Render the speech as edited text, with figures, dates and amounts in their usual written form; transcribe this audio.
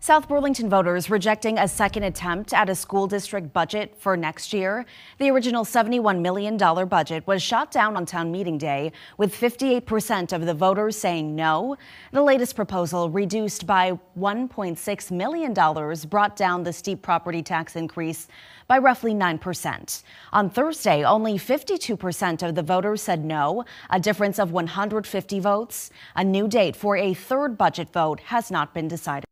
South Burlington voters rejecting a second attempt at a school district budget for next year. The original $71 million budget was shot down on town meeting day, with 58% of the voters saying no. The latest proposal, reduced by $1.6 million, brought down the steep property tax increase by roughly 9%. On Thursday, only 52% of the voters said no, a difference of 150 votes. A new date for a third budget vote has not been decided.